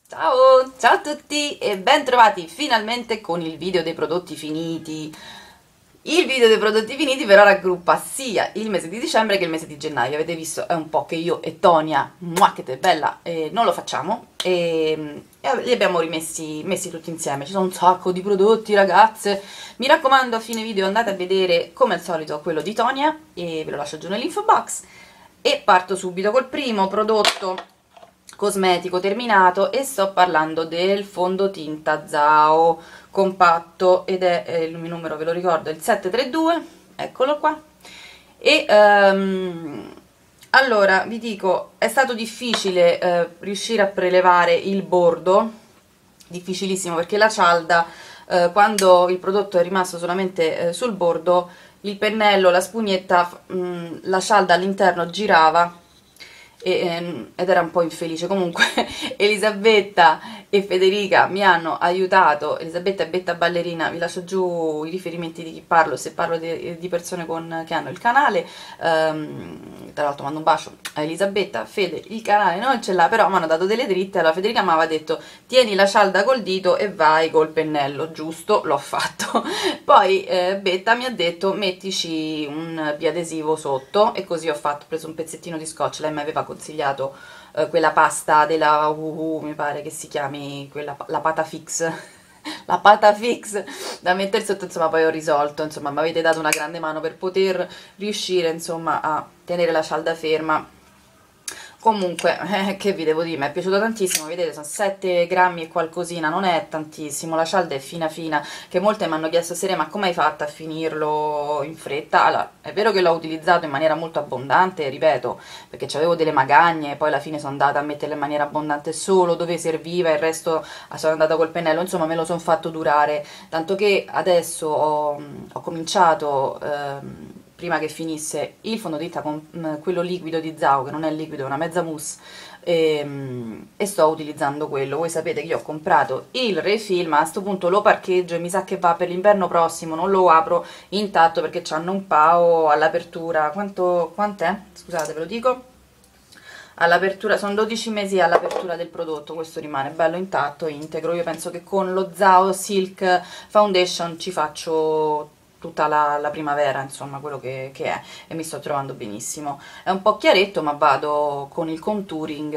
Ciao, ciao a tutti e ben trovati finalmente con il video dei prodotti finiti. Il video dei prodotti finiti però raggruppa sia il mese di dicembre che il mese di gennaio. Avete visto, è un po' che io e Tonia, che te bella, non lo facciamo e li abbiamo messi tutti insieme. Ci sono un sacco di prodotti, ragazze. Mi raccomando, a fine video andate a vedere come al solito quello di Tonia e ve lo lascio giù nell'info box. E parto subito col primo prodotto cosmetico terminato e sto parlando del fondotinta Zao compatto ed è il mio numero, ve lo ricordo, è il 732, eccolo qua. E allora vi dico, è stato difficile riuscire a prelevare il bordo, difficilissimo, perché la cialda quando il prodotto è rimasto solamente sul bordo, il pennello, la spugnetta, la cialda all'interno girava ed era un po' infelice. Comunque Elisabetta e Federica mi hanno aiutato. Elisabetta è Betta Ballerina, vi lascio giù i riferimenti di chi parlo, se parlo di persone che hanno il canale. Tra l'altro mando un bacio a Elisabetta. Fede il canale non ce l'ha, però mi hanno dato delle dritte. Allora Federica mi aveva detto tieni la cialda col dito e vai col pennello, giusto, l'ho fatto. Poi Betta mi ha detto mettici un biadesivo sotto, e così ho fatto. Ho preso un pezzettino di scotch, lei mi aveva consigliato quella pasta della mi pare che si chiami quella, la pata fix la pata fix da mettere sotto. Insomma, poi ho risolto, insomma mi avete dato una grande mano per poter riuscire insomma a tenere la cialda ferma. Comunque, che vi devo dire, mi è piaciuto tantissimo, vedete, sono 7 grammi e qualcosina, non è tantissimo, la cialda è fina fina, che molte mi hanno chiesto Sere, ma come hai fatto a finirlo in fretta? Allora, è vero che l'ho utilizzato in maniera molto abbondante, ripeto, perché avevo delle magagne, poi alla fine sono andata a metterla in maniera abbondante solo dove serviva, il resto sono andata col pennello, insomma me lo sono fatto durare, tanto che adesso ho cominciato prima che finisse il fondotinta con quello liquido di Zao, che non è liquido, è una mezza mousse, e sto utilizzando quello. Voi sapete che io ho comprato il refill, ma a questo punto lo parcheggio e mi sa che va per l'inverno prossimo, non lo apro intatto perché c'hanno un pao all'apertura. Quant'è? Scusate, ve lo dico. All'apertura sono 12 mesi all'apertura del prodotto, questo rimane bello intatto, integro. Io penso che con lo Zao Silk Foundation ci faccio tutta la primavera, insomma, quello che è, e mi sto trovando benissimo. È un po' chiaretto, ma vado con il contouring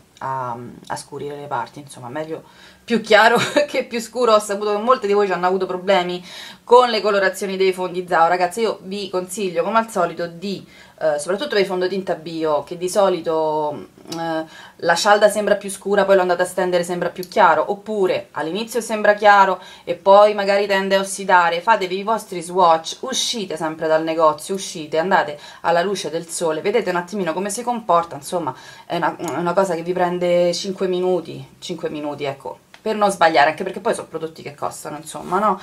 a scurire le parti, insomma, meglio più chiaro che più scuro. Ho saputo che molte di voi ci hanno avuto problemi con le colorazioni dei fondi Zao. Ragazzi, io vi consiglio come al solito di soprattutto per i fondotinta bio, che di solito la cialda sembra più scura, poi lo andate a stendere sembra più chiaro, oppure all'inizio sembra chiaro e poi magari tende a ossidare. Fatevi i vostri swatch, uscite sempre dal negozio, uscite, andate alla luce del sole, vedete un attimino come si comporta. Insomma, è una cosa che vi prende 5 minuti, ecco, per non sbagliare, anche perché poi sono prodotti che costano, insomma, no?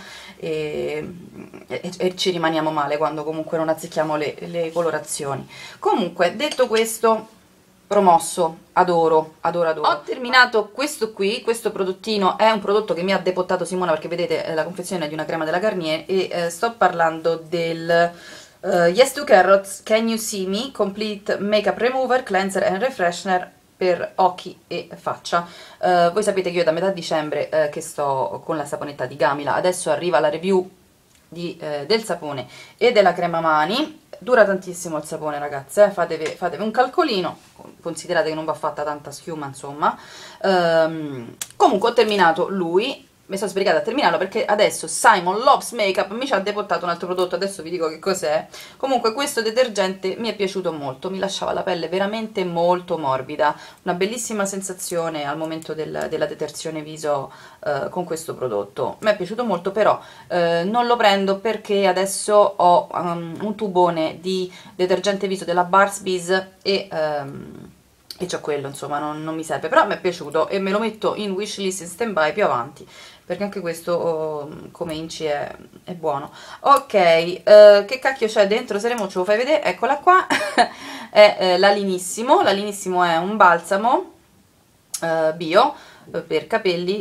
E ci rimaniamo male quando comunque non azzecchiamo le colorazioni. Comunque, detto questo, promosso, adoro, adoro, adoro. Ho terminato questo qui, questo prodottino è un prodotto che mi ha depottato Simona, perché vedete la confezione è di una crema della Garnier, e sto parlando del Yes to Carrots Can You See Me Complete Makeup Remover, Cleanser and Refreshener per occhi e faccia. Voi sapete che io da metà dicembre che sto con la saponetta di Gamila, adesso arriva la review del sapone e della crema mani. Dura tantissimo il sapone, ragazze, fatevi un calcolino, considerate che non va fatta tanta schiuma, insomma. Comunque ho terminato lui, mi sono sbrigata a terminarlo perché adesso Simon Loves Makeup mi ci ha deportato un altro prodotto, adesso vi dico che cos'è. Comunque questo detergente mi è piaciuto molto, mi lasciava la pelle veramente molto morbida, una bellissima sensazione al momento della detersione viso con questo prodotto. Mi è piaciuto molto, però non lo prendo perché adesso ho un tubone di detergente viso della Burt's Bees e c'ho quello, insomma, non mi serve, però mi è piaciuto e me lo metto in wishlist in stand by più avanti, perché anche questo come inci è buono. Ok, che cacchio c'è dentro? Seremo, ce lo fai vedere? Eccola qua. È l'Alinissimo. L'Alinissimo è un balsamo bio per capelli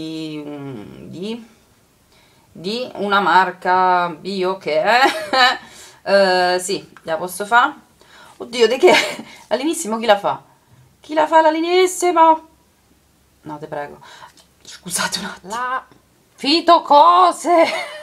di una marca bio che è sì, la posso fare? Oddio, di che? L'Alinissimo chi la fa? Chi la fa l'Alinissimo? No, te prego. Scusate un attimo. La fitocose!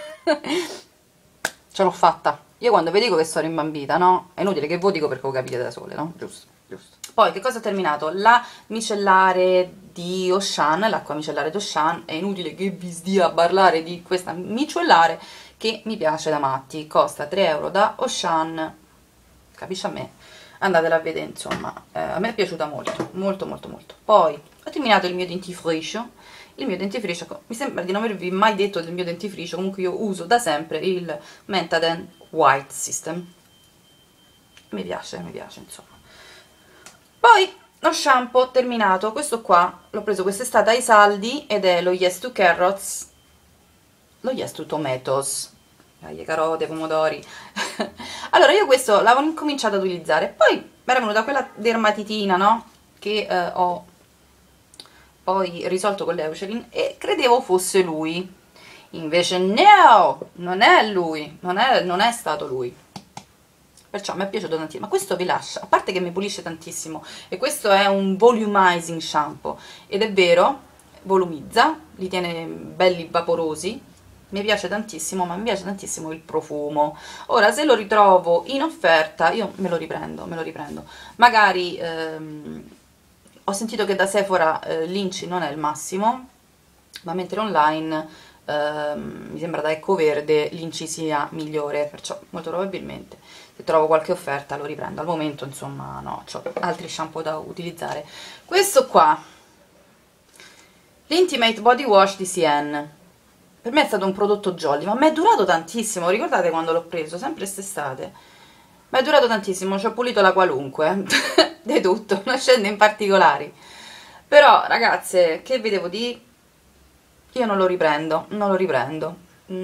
Ce l'ho fatta. Io quando vi dico che sono rimbambita, no? È inutile che voi dico perché lo capite da sole, no? Giusto, giusto. Poi che cosa ho terminato? La micellare di Auchan, l'acqua micellare d'Auchan. È inutile che vi stia a parlare di questa micellare che mi piace da matti. Costa 3 euro da Auchan. Capisci a me? Andatela a vedere, insomma. A me è piaciuta molto, molto, molto, molto. Poi ho terminato il mio dentifricio. Il mio dentifricio, mi sembra di non avervi mai detto del mio dentifricio, comunque io uso da sempre il Mentadent White System. Mi piace, insomma. Poi lo shampoo terminato, questo qua l'ho preso quest'estate ai saldi ed è lo Yes to Carrots, lo Yes to Tomatoes, carote, pomodori. Allora io questo l'avevo incominciato ad utilizzare, poi mi era venuta quella dermatitina, no? Che ho poi risolto con l'Eucerin e credevo fosse lui, invece no, non è lui, non è stato lui. Perciò mi è piaciuto tantissimo, ma questo vi lascia, a parte che mi pulisce tantissimo, e questo è un volumizing shampoo, ed è vero, volumizza, li tiene belli vaporosi, mi piace tantissimo, ma mi piace tantissimo il profumo. Ora, se lo ritrovo in offerta, io me lo riprendo, magari ho sentito che da Sephora l'Inci non è il massimo, ma mentre online mi sembra da Ecco Verde l'Inci sia migliore, perciò molto probabilmente se trovo qualche offerta lo riprendo. Al momento insomma no, ho altri shampoo da utilizzare. Questo qua, l'Intimate Body Wash di CN, per me è stato un prodotto jolly, ma mi è durato tantissimo. Ricordate quando l'ho preso? Sempre quest'estate. Mi è durato tantissimo, ci ho pulito la qualunque di tutto, non scende in particolari. Però ragazze, che vi devo dire? Io non lo riprendo, non lo riprendo.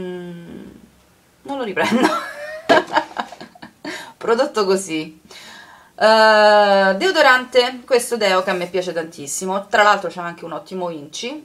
Prodotto così. Deodorante, questo deo che a me piace tantissimo, tra l'altro c'è anche un ottimo Inci,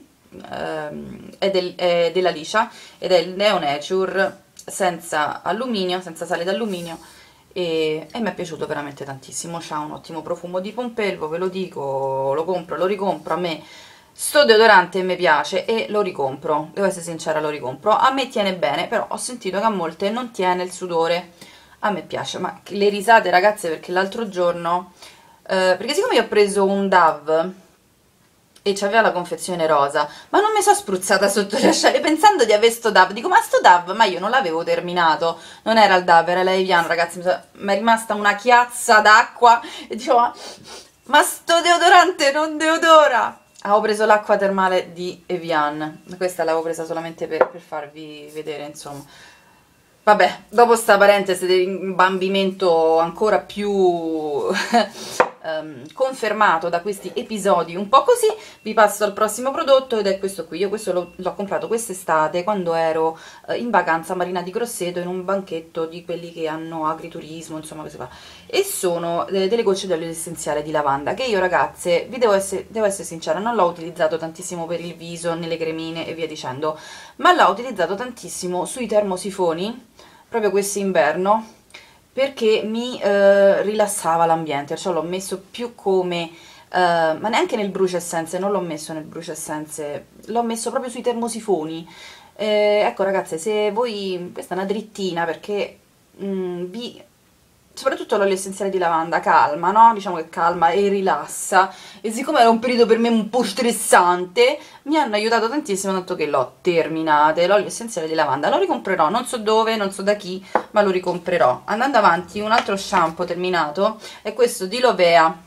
è della Liscia ed è il Neo Nature senza alluminio, senza sale d'alluminio, e mi è piaciuto veramente tantissimo. C'ha un ottimo profumo di pompelmo, ve lo dico, lo compro, lo ricompro. A me sto deodorante mi piace e lo ricompro, devo essere sincera, lo ricompro. A me tiene bene, però ho sentito che a molte non tiene il sudore. A me piace, ma le risate ragazze, perché l'altro giorno perché siccome io ho preso un Dove e c'aveva la confezione rosa, ma non mi sono spruzzata sotto le ascelle pensando di avere sto Dove, dico ma sto Dove, ma io non l'avevo terminato, non era il Dove, era l'Evian, ragazzi, mi è rimasta una chiazza d'acqua e dicevo ma sto deodorante non deodora. Avevo preso l'acqua termale di Evian, questa l'avevo presa solamente per farvi vedere, insomma. Vabbè, dopo sta parentesi di imbambimento ancora più confermato da questi episodi un po' così, vi passo al prossimo prodotto, ed è questo qui. Io questo l'ho comprato quest'estate quando ero in vacanza a Marina di Grosseto, in un banchetto di quelli che hanno agriturismo, insomma così fa. E sono delle gocce d'olio essenziale di lavanda, che io ragazze, devo essere sincera, non l'ho utilizzato tantissimo per il viso, nelle cremine e via dicendo, ma l'ho utilizzato tantissimo sui termosifoni, proprio quest'inverno, perché mi rilassava l'ambiente, cioè l'ho messo più come, ma neanche nel bruciessenze, non l'ho messo nel bruciessenze, l'ho messo proprio sui termosifoni. Ecco ragazze, se voi, questa è una drittina, perché soprattutto l'olio essenziale di lavanda calma, no? Diciamo che calma e rilassa, e siccome era un periodo per me un po' stressante, mi hanno aiutato tantissimo, tanto che l'ho terminata. L'olio essenziale di lavanda lo ricomprerò, non so dove, non so da chi, ma lo ricomprerò. Andando avanti, un altro shampoo terminato è questo di Lovea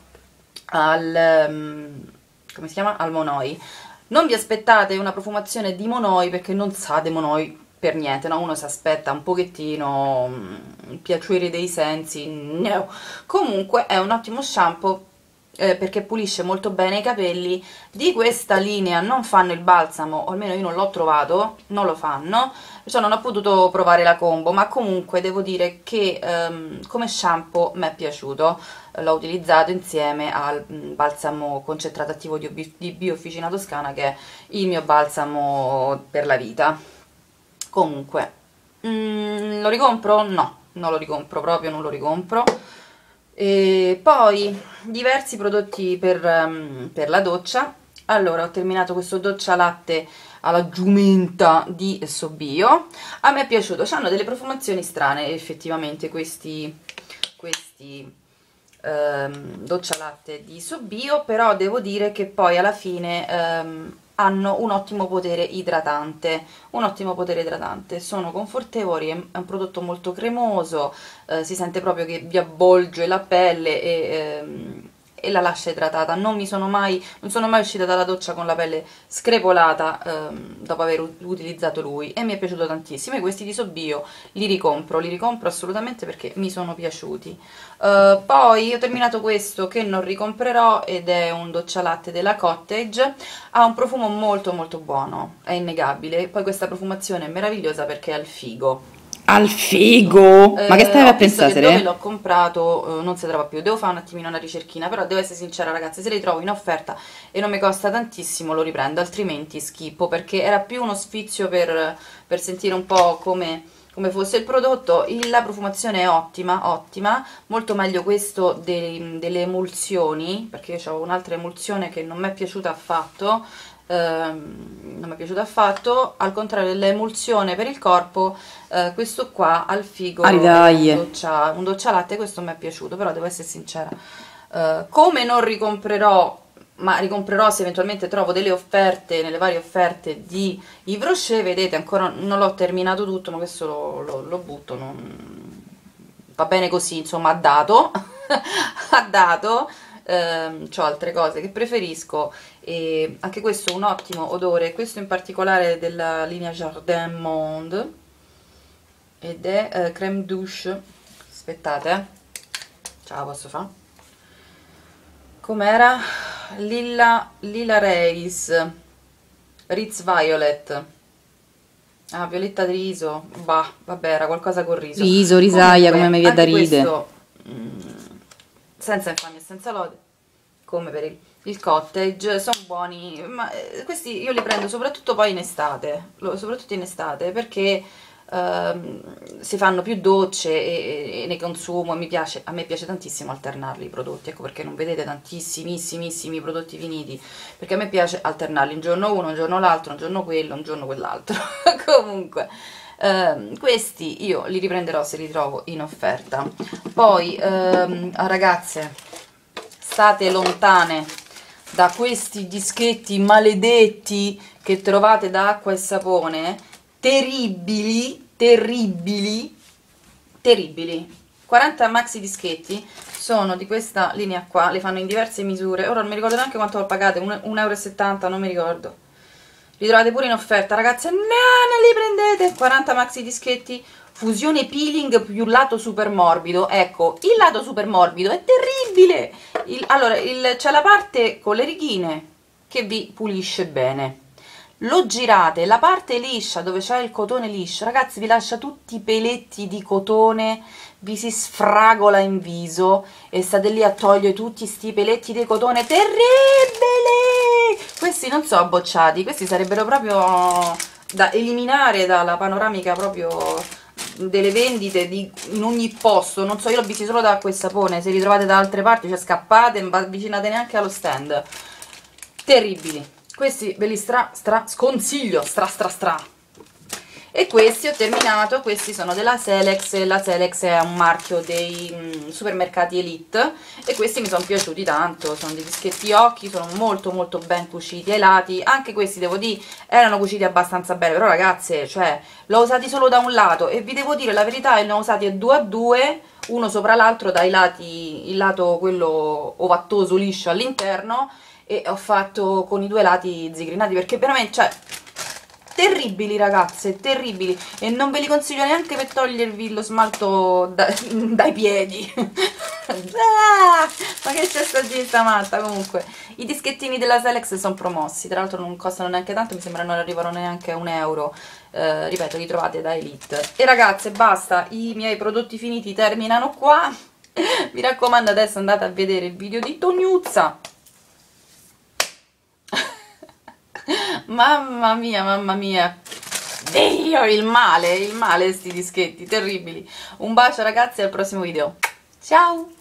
come si chiama? Al Monoi. Non vi aspettate una profumazione di Monoi, perché non sa di Monoi per niente, no? Uno si aspetta un pochettino il piacere dei sensi, no. Comunque è un ottimo shampoo perché pulisce molto bene i capelli. Di questa linea non fanno il balsamo, o almeno io non l'ho trovato, non lo fanno, perciò non ho potuto provare la combo, ma comunque devo dire che come shampoo mi è piaciuto. L'ho utilizzato insieme al balsamo concentrato attivo di Biofficina Toscana, che è il mio balsamo per la vita. Comunque lo ricompro? No, non lo ricompro, proprio non lo ricompro. E poi diversi prodotti per la doccia. Allora, ho terminato questo doccia latte alla giumenta di Sobio. A me è piaciuto, hanno delle profumazioni strane effettivamente questi doccia latte di Sobio, però devo dire che poi alla fine hanno un ottimo potere idratante, sono confortevoli, è un prodotto molto cremoso, si sente proprio che vi avvolge la pelle e la lascia idratata. Non sono mai uscita dalla doccia con la pelle screpolata dopo aver utilizzato lui, e mi è piaciuto tantissimo. E questi di Sobio li ricompro assolutamente perché mi sono piaciuti. Poi ho terminato questo che non ricomprerò, ed è un doccia latte della Cottage. Ha un profumo molto molto buono, è innegabile. Poi questa profumazione è meravigliosa perché è al figo. Al figo! Ma che stavi a Ho visto che pensare? dove l'ho comprato non si trova più, devo fare un attimino una ricerchina, però devo essere sincera ragazzi, se li trovo in offerta e non mi costa tantissimo lo riprendo, altrimenti schippo, perché era più uno sfizio per sentire un po' come fosse il prodotto. La profumazione è ottima, molto meglio questo delle emulsioni, perché io ho un'altra emulsione che non mi è piaciuta affatto, al contrario dell'emulsione per il corpo. Questo qua al figo è un doccia latte, questo mi è piaciuto, però devo essere sincera, come non ricomprerò, ma ricomprerò se eventualmente trovo delle offerte, nelle varie offerte di Yves Rocher. Vedete, ancora non l'ho terminato tutto, ma questo lo butto, va bene così, insomma, ha dato, ha dato. C'ho altre cose che preferisco, e anche questo un ottimo odore, questo in particolare della linea Jardin Monde, ed è crème douche. Aspettate, ce la posso fare. Com'era? Lila Reis, Ritz Violet, violetta di riso, bah, vabbè, era qualcosa con riso. Risaia, come mi viene da ridere. Questo, senza infamia e senza lode, come per il Cottage, sono buoni, ma questi io li prendo soprattutto poi in estate, perché si fanno più docce e ne consumo, e a me piace tantissimo alternarli i prodotti, ecco perché non vedete tantissimissimi prodotti finiti, perché a me piace alternarli, un giorno uno, un giorno l'altro, un giorno quello, un giorno quell'altro. Comunque questi io li riprenderò se li trovo in offerta. Poi ragazze, state lontane da questi dischetti maledetti che trovate da Acqua e Sapone, terribili, 40 maxi dischetti, sono di questa linea qua, le fanno in diverse misure, ora non mi ricordo neanche quanto ho pagate, 1,70 €, non mi ricordo. Li trovate pure in offerta ragazze, no, non li prendete. 40 maxi dischetti, fusione peeling più lato super morbido. Ecco, il lato super morbido è terribile. Allora, c'è la parte con le righine che vi pulisce bene, lo girate, la parte liscia dove c'è il cotone liscio, ragazzi, vi lascia tutti i peletti di cotone, vi si sfragola in viso e state lì a togliere tutti sti peletti di cotone, terribili! Questi non so bocciati, questi sarebbero proprio da eliminare dalla panoramica proprio delle vendite in ogni posto. Non so, io l'ho visti solo da Acqua e Sapone, se li trovate da altre parti, cioè scappate, non vi avvicinate neanche allo stand. Terribili. Questi ve li sconsiglio, stra. E questi ho terminato, questi sono della Selex, la Selex è un marchio dei supermercati Elite, e questi mi sono piaciuti tanto, sono dei dischetti occhi, sono molto ben cuciti ai lati, anche questi devo dire erano cuciti abbastanza bene, però ragazze, cioè, l'ho usati solo da un lato, e vi devo dire la verità, li ho usati a 2 a 2, uno sopra l'altro dai lati, il lato quello ovattoso liscio all'interno, e ho fatto con i due lati zigrinati, perché veramente, cioè, terribili ragazze, terribili, e non ve li consiglio neanche per togliervi lo smalto dai piedi. Ma che c'è sta matta. Comunque i dischettini della Selex sono promossi, tra l'altro non costano neanche tanto, mi sembra non arrivano neanche a €1. Ripeto, li trovate da Elite. E ragazze, basta, i miei prodotti finiti terminano qua. Mi raccomando, adesso andate a vedere il video di Toniuzza. Mamma mia, Dio, il male, sti dischetti, terribili. Un bacio ragazzi, al prossimo video, ciao!